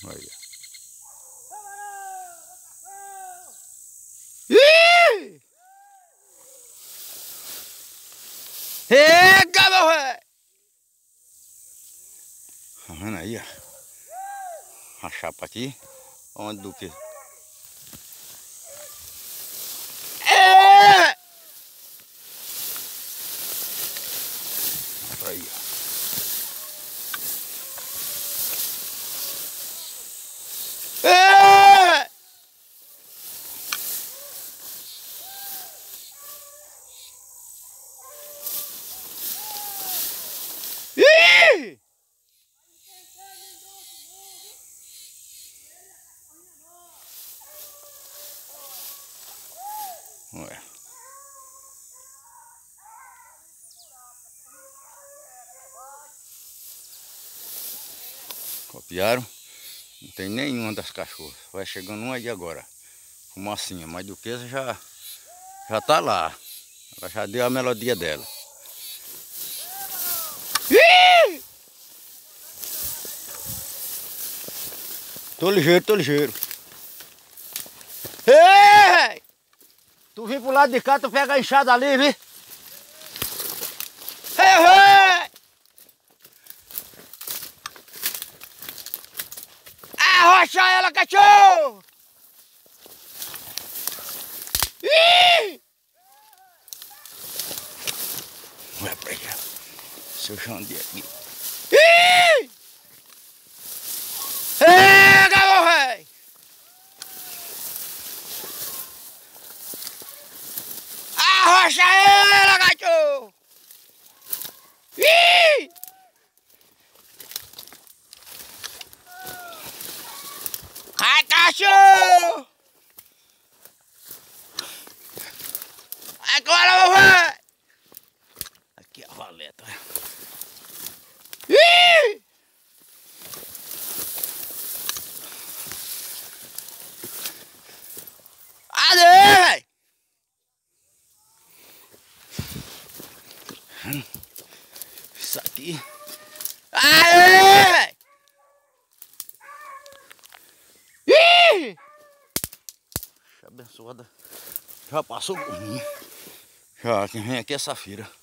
Olha. Ih! Rega, meu velho! Tá vendo aí, ó? A chapa aqui. Onde do que? É! Aí, ó. É! Ih! Ué. Copiaram. Não tem nenhuma das cachorras. Vai chegando uma aí agora. Fumacinha. Mas Duquesa já tá lá. Ela já deu a melodia dela. Ih! Tô ligeiro, tô ligeiro. Ei! Tu vem pro lado de cá, tu pega a enxada ali, viu? Ei! Arrocha ela, cachorro! Ih! Vai pra cá. Seu Xande aqui. Ih! Pega, meu velho! Arrocha ela, cachorro! Ih! Ai, cachorro! Agora, meu velho! Aqui a valeta. Ih! Cadê? Isso aqui. Aê! Ih! Abençoada. Já passou por mim. Já, quem vem aqui é Safira.